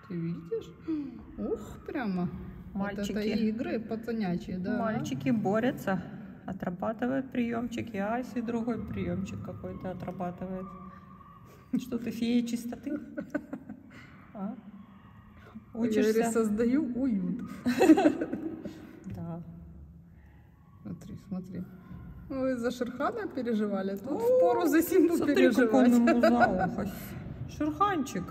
Ты видишь? Ух, прямо. Мальчики. Вот это игры пацанячьи, да. Мальчики борются, отрабатывают приемчик, и Аси другой приемчик какой-то отрабатывает. Что ты, фея чистоты? А? Я Учишься? создаю уют. Да. Смотри, смотри. Вы за Шерхана переживали? Тут впору за Симбу Смотри, переживать. какой он ему за ухо. Шерханчик.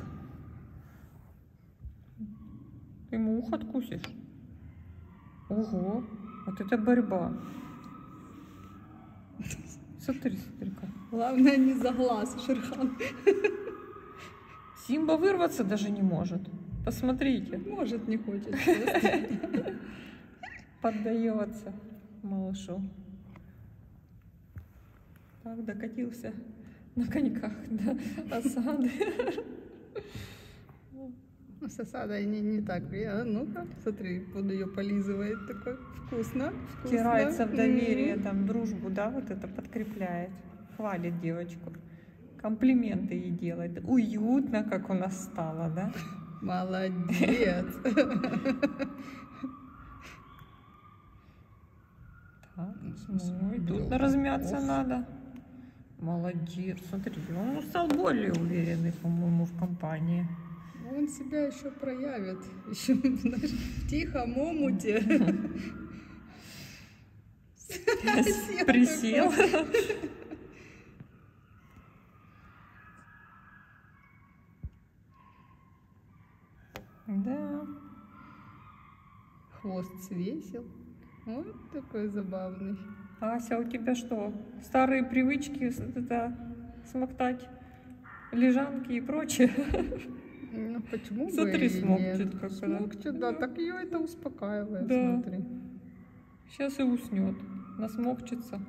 Ты ему ухо откусишь? Ого, вот это борьба. Смотри, смотри-ка. Главное не за глаз, Шерхан. Симба вырваться даже не может. Посмотрите. Может, не хочет. Поддается малышу. Так, докатился на коньках до осады. С осадой не так. Ну-ка, смотри, он ее полизывает. Такой вкусно. Втирается в доверие, там, дружбу, да, вот это подкрепляет. Хвалит девочку. Комплименты ей делает. Уютно, как у нас стало, да? Молодец. Так, ну и тут размяться надо. Молодец, смотри, он стал более уверенный, по-моему, в компании. Он себя еще проявит. Еще, знаешь, в тихом омуте. Присел. Да. Хвост свесил. Вот такой забавный. Ася, у тебя что? Старые привычки это, смоктать лежанки и прочее? Ну, почему Смотри, бы и смокчет нет? как Смокчет, да, так ее это успокаивает, Да. смотри. Сейчас и уснет, насмокчется.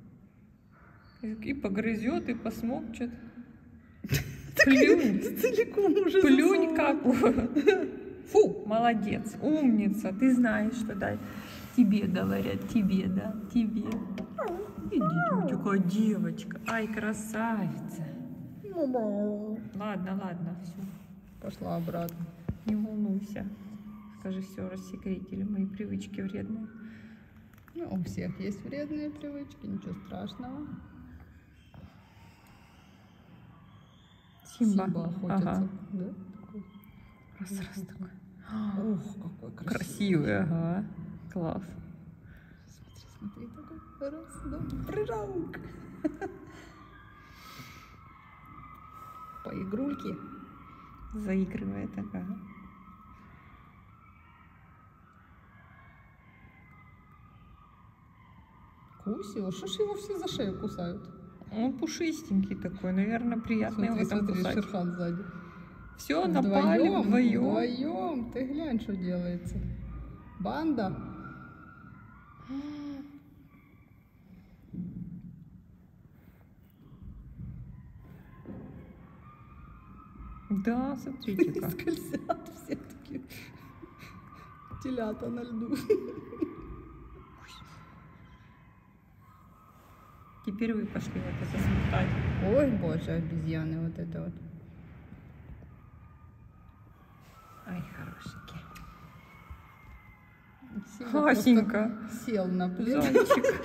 И погрызет, и посмокчет. Плюнь. Целиком уже Плюнь засунула. как. Фу, молодец, умница. Ты знаешь, что да, тебе говорят, тебе, да, тебе. Иди, такая девочка. Ай, красавица. Ладно, ладно, все. Пошла обратно. Не волнуйся. Скажи, все, рассекретили мои привычки вредные. Ну, у всех есть вредные привычки, ничего страшного. Симба. охотится. Ага. Да? Раз такой. Ух, какой Красивый, ага. Класс. Смотри, смотри, такой. Раз, два, прыжок. Поигрульки. Заигрывает, ага. Кусил. Что ж его все за шею кусают? Он пушистенький такой, наверное, приятно Смотри, его там смотри, кусать. Шерхан сзади. Все, напали вдвоем. Вдвоем. Ты глянь, что делается. Банда. Да, смотрите-ка. Скользят все такие. Телята на льду. Теперь вы пошли вот это смотать. Ой, боже, обезьяны вот это вот. Ай, хорошенький. Симба Асенька. просто сел на плед. Зайчик.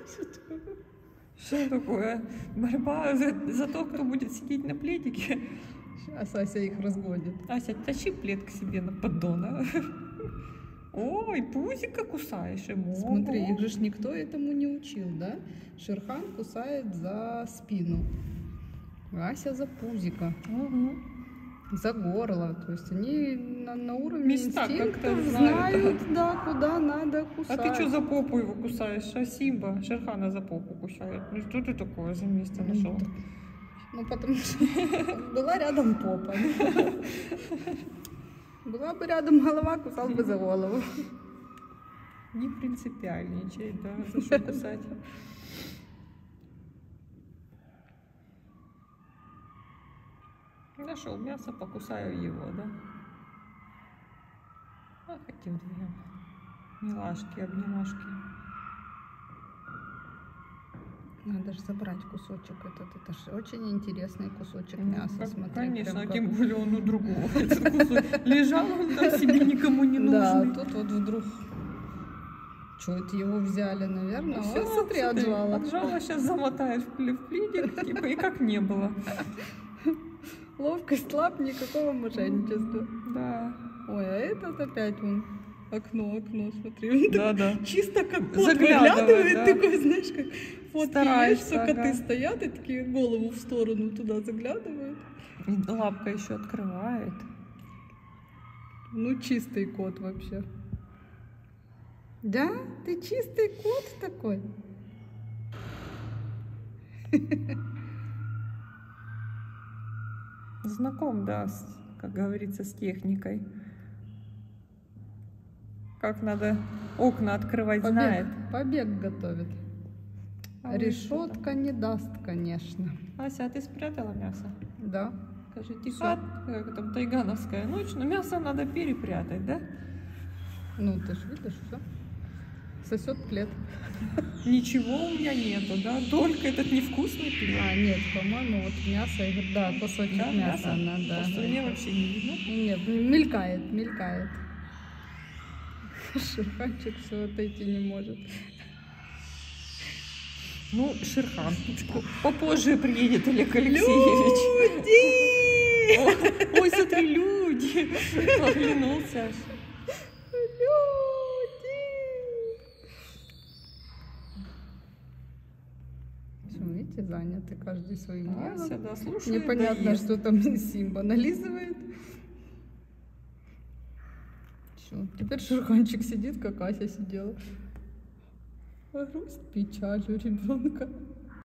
Что такое? Борьба за то, кто будет сидеть на пледике. Сейчас Ася их разгонит. Ася, тащи плед к себе на поддон. А? Ой, пузика кусаешь ему. Смотри, их же никто этому не учил, да? Шерхан кусает за спину, Ася за пузико, Угу. за горло. То есть они на уровне Места инстинктов как-то знают, да, куда надо А кусать. ты что за попу его кусаешь? А Симба Шерхана за попу кусает. Ну что ты такое за место нашел? Ну, потому что была рядом попа. Была бы рядом голова, кусал бы за голову. Не принципиальничай, да, за что кусать. Нашел мясо, покусаю его, да? Ах, эти вдвоем. Милашки, обнимашки. Надо же забрать кусочек этот. Это же очень интересный кусочек мяса. Смотри, Конечно, прям как- тем более он у другого. Этот кусок. Лежал он там себе никому не Да, нужный. тут вот вдруг... Что, это его взяли, наверное? Ну, О, всё, смотри, отжала. Отжала, сейчас замотаешь в пледик, типа, и как не было. Ловкость лап, никакого мошенничества. Да. Ой, а этот опять вон окно, смотри. Он так Да. чисто как кот Заглядывает, выглядывает, да. такой, знаешь, как фотки Старается, есть, что коты ага. стоят и такие голову в сторону туда заглядывают. И лапка еще открывает. Ну, чистый кот вообще. Да? Ты чистый кот такой? Знаком, да, как говорится, с техникой. Как надо окна открывать, знает. Побег готовит. А вы Решетка не даст, конечно. Ася, а ты спрятала мясо? Да. Скажи, тихо, как там тайгановская ночь, но мясо надо перепрятать, да? Ну, ты ж видишь, все. Сосет плед. Ничего у меня нету, да? Только этот невкусный плед. А, нет, по-моему, вот мясо, да, кусочек Да, мяса она, да. Просто мне вообще не видно. Нет, мелькает. Шерханчик все отойти не может. Ну, Шерхан. Попозже приедет Олег Алексеевич. Люди! Ой, смотри, люди. Оглянулся аж. Видите, заняты каждый своим делом. Ася, да, слушай, Непонятно, да ест. что там Симба нализывает. Все, теперь Шерханчик сидит, как Ася сидела. Грусть, печаль у ребенка.